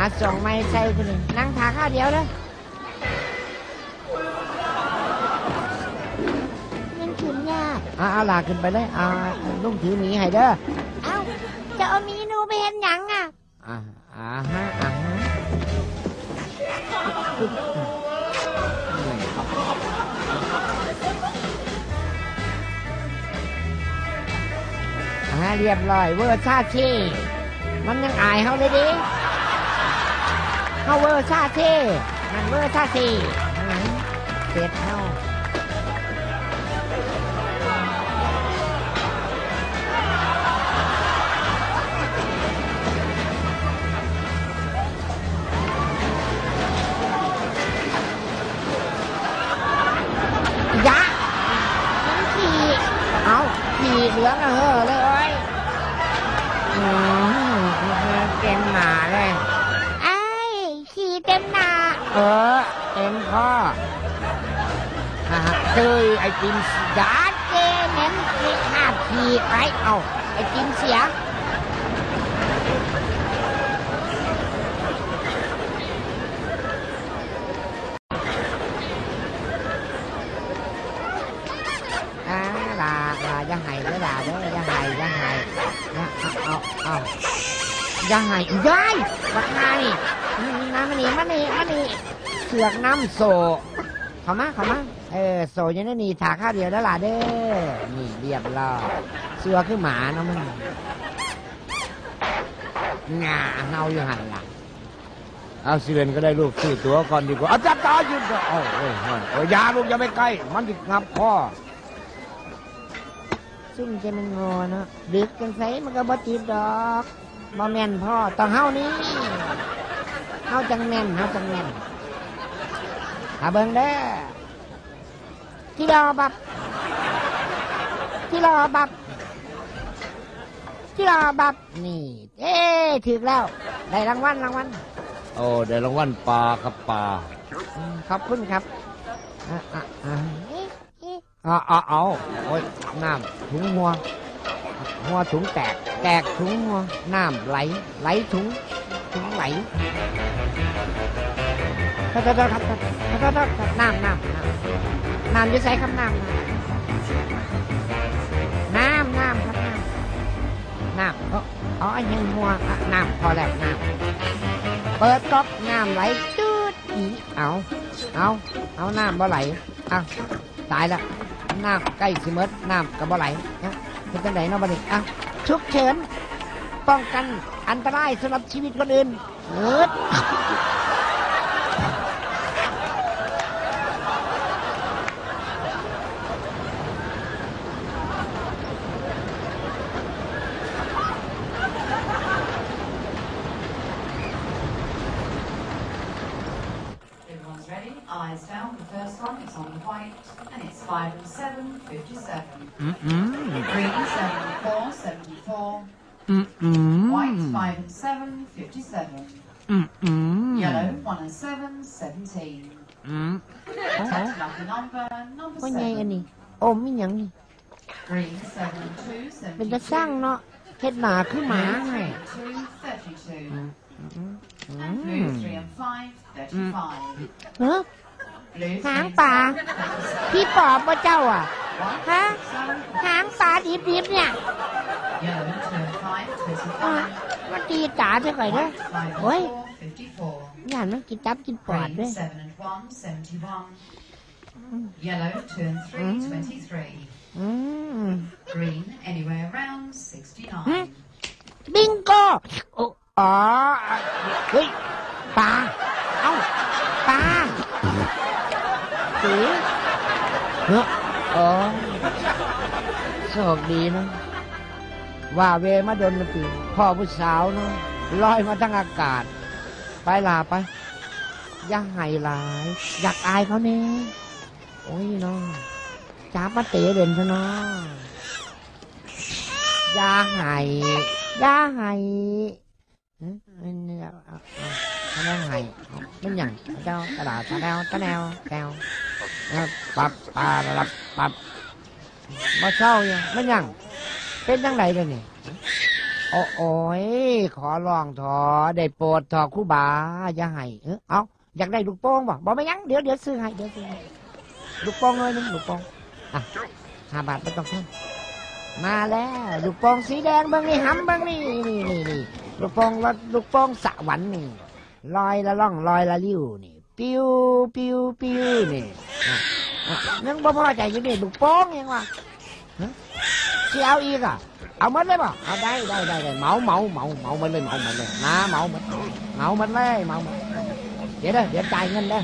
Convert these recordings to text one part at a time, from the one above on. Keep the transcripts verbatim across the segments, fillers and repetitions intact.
ส่งไม่ใช่คนนี้นั่งทาข้าวเดียวเลยมันขึ้นยากเอาเอาลาขึ้นไปเลยเอาลุงถือหมีให้เด้อเอ้าจะเอามีนูไปเห็นหยังอ่ะอ่าอ่าฮะอ่าฮะอ่าเรียบร้อยเวอร์ชาเช่มันยังอายเขาเลยดิเขาเวอร์ชาเช่มันเวอร์ชาเช่เสร็จเขายะมันขี่เอาขี่เหลืองอะเฮ้อเลยโอ้ยเต็มหนาเลยไอ้ขี่เต็มหนาเออเต็มข้อเฮ้ยไอติมยาเจเน้นมีขาดขี่ไปเอาไอติมเสียอย่าให้เด้อล่ะเด้ออย่าให้อย่าให้เอาเอาเอาอย่าให้ยายบักฮานี่น้ำมันนี่มันนี่มันนี่เสือกน้ำโซเข้ามาเข้ามาเออโซยังได้นี่ถาข้าวเดียวเด้อล่ะเด้อนี่เรียบร้อยเสือคือหมาเนาะมันงาเฮาอยู่หันล่ะเอาสิเรนก็ได้ลูกซื้อตั๋วก่อนดีกว่าเอาจับต่อยืนโอ้ยโอ้ยยาลูกอย่าไปใกล้มันติดงับคอซึ่งจะมันงอเนาะดึกกันไสมันก็บ่ติดดอกบ่แม่นพ่อต้องเฮานี่เฮาจังแม่นเฮาจังแม่นหาเบิ่งเด้อที่รอบับที่รอบับที่รอบับนี่เอ๊ถึกแล้วได้รางวัลรางวัลโอ้ได้รางวัลปลาครับปลาขอบคุณครับอ่ะอ่ะอ่ะเอาเอาเอาโอ้ยน้ำถุงหัวหัวถุงแตกแตกถุงหัวน้ำไหลไหลถุงถุงไหลครับครับครับครับครับครับน้ำน้ำน้ำน้ำจะใส่คำน้ำน้ำน้ำครับน้ำน้ำเอาเอาอันยังหัวน้ำพอแล้วน้ำเปิดก๊อกน้ำไหลจืดอีเอาเอาเอาน้ำบ่ไหลเอาตายแล้วน้ำใกล้สิเมิดน้ำกับบ่ไหลนะเป็นจังไดเนาะบัดนี้อ่ะฉุกเฉินป้องกันอันตรายสำหรับชีวิตคนอื่นเอิด Eyes down. The first one is on the white, and it's five and seven, fifty-seven. Mm-mm. Green, seven, four, seventy-four. Mm-mm. White, five and seven, fifty-seven. Mm-mm. Yellow, one and seven, seventeen. Mm. Touch lucky number, number ว่าไงอัน seven. นี้อมมีหยังนี่ Green, seven and two, เป็นตาสร้าง seventy-two. เนาะเฮ็ดหนาคือหมา Blue, ไง three and two, thirty-two. Mm-mm. And blue, three and five, thirty-five. เฮ้อ Blue, หาง three and ปลา seven, thirty-seven. พี่ปอบว่าเจ้าอ่ะ White, ฮะ seven, หางปลาดิบๆเนี่ย Yellow, two and five, อ่ะ twenty-five. มาตีตาจะก่อยเด้อ White, five and โอ้ย four, fifty-four. ย่านมันกินตับกินปอด Green, ด้วย seven and one, seventy-one. Yellow, two and three, twenty-three. อืม Green, anywhere around, sixty-nine. บิงโกโอ้อ๋อเฮ้ยปลาเอ้าปลาสีเฮ้ออ๋อโชคดีนะว่าเวมาโดนมาตีพ่อผู้สาวเนาะลอยมาทั้งอากาศไปลาไปอย่าให้หลายอยากอายเขาเนี่ยโอ้ยเนาะจ้าป้าเต๋เด่นซะเนาะอย่าให้อย่าให้มันเนี่ยเอาเอาเอาให้มันอย่างเจ้ากระดาษตะแนวตะแนวแนวปับปาลับปับมาเศร้ายังมันอย่างเป็นจังไรเลยนี่โอ้โอ้ยขอร้องทอได้โปรดทอครู่บาอย่าให้เออเอาอยากได้ลูกโป่งบ่บอกไม่ยั้งเดี๋ยวเดี๋ยวซื้อให้เดี๋ยวซื้อให้ลูกโป่งเลยนึงลูกโป่งอ่ะห้าบาทไม่ต้องแพงมาแล้วลูกโป่งสีแดงเบิ้งนี่หำเบิ้งนี่นี่นี่นี่ลูกโป่งรถลูกโป่งสวรรค์นี่ลอยละล่องลอยละลิ้วนี่ปิ้วปิ้วปิ้วนี่ยังบ่พอใจยังนี่ลูกโป่งยังวะที่เอาอีกอ่ะเอาหมดเลยป่ะเอาได้ได้ได้ได้เหมาเหมาเหมาเหมาหมดเลยเหมาหมดเลยนะเหมาหมดเหมาหมดเลยเหมาหมดเดี๋ยวเด้อเดี๋ยวจ่ายเงินเด้อ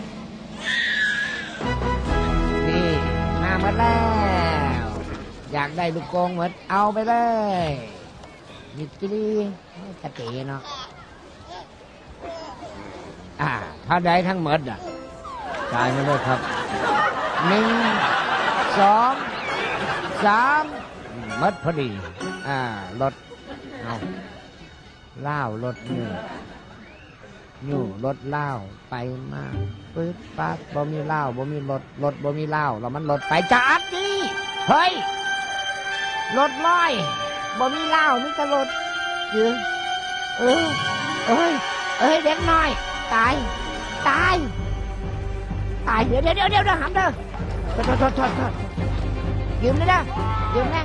นี่มาหมดแล้วอยากได้ลูกโป่งหมดเอาไปเลยมิตรีกระเตะเนาะอ่าถ้าได้ทั้งหมดอ่ะจ่ายมาเลยครับหนึ่งสองสามมัดพอดีอ่ารถเอาเล่ารถอยู่อยู่รถเล่าไปมาปึ๊บปั๊บบ่มีเล่าบ่มีรถรถบ่มีเล่าแล้วมันรถไปจัดดิเฮ้ยรถลอยบ่มีเล่ามีแต่รถยืนเออเอ้ยเอ้ยเด็กน้อยตายตายตายเดี๋ยวเดี๋ยวเดี๋ยวเดี๋ยวหำเด้อโทษโทษโทษโทษยืมเลยนะยืมนะ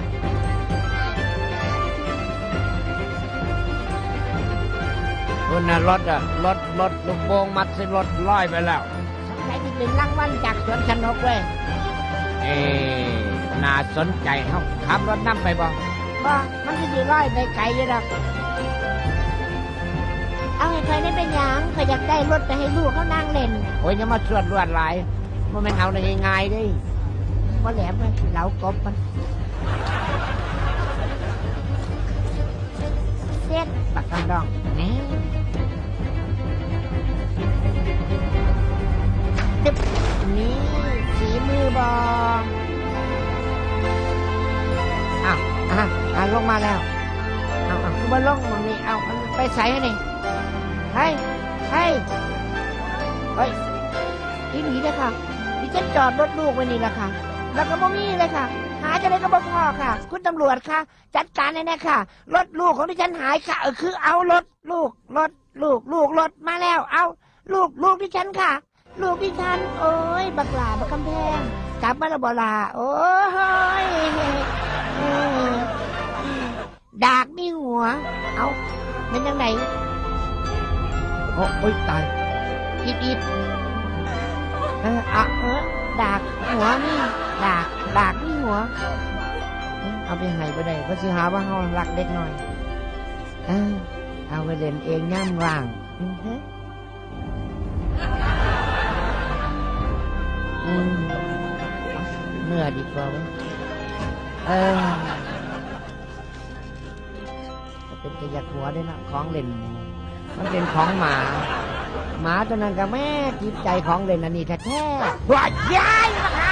คุณน่ะรถอ่ะรถรถลูกโป่งมัดสิรถลอยไปแล้วสนใจที่เป็นรางวัลจากสวนชนกเว้ยเอ๊น่าสนใจเขาขับรถนำไปบ่บ่มันจะสิลอยไปไกลอยู่ดอกเอาให้ใครได้เป็นยังใครอยากได้รถไปให้ลูกเขานั่งเล่นโอ้ยอย่ามาชวนรวดหลายมันเป็นเอาได้ง่ายๆดิบ่แหลมเลยเหลากบมันเซ็ตปักกำดองนี่ตึ๊บนี่สีมือบออ้าวอ่ะอ่ะลงมาแล้วเอาเอาคือมาลงตรงนี้เอามันไปใส่ให้นี่ให้ให้เฮ้ยที่หนีเลยค่ะดิฉันจอดรถลูกไว้นี่แหละค่ะแล้วก็บ่มีเลยค่ะหาจะได้ก็บ่พอค่ะคุณตำรวจค่ะจัดการแน่ๆค่ะรถลูกของดิฉันหายค่ะเออคือเอารถลูกรถลูกลูกรถมาแล้วเอาลูกลูกดิฉันค่ะลูกดิฉันโอ้ยบักหลาบักกำแพงกลับมาแล้วบ่ลาโอ้ยดากมีหัวเอาเป็นยังไงโอ้ยตายอิดอิดเอออ่ะเออดากหัวนี่ดากดากนี่หัวเอาไปให้ไปได้เพราะสิหาว่าเขารักเด็กหน่อยเออเอาไปเล่นเองย่ำว่างอืมเนื้อดีกว่าเออจะเป็นกระยักหัวด้วยนะของเล่นมันเป็นของหมาหมาตัวนั้นกับแม่จิตใจของเล่นอันนี้แท้ๆว้ายยายมา